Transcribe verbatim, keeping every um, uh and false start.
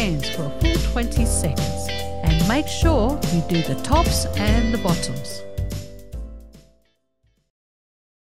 hands for a full twenty seconds. And make sure you do the tops and the bottoms.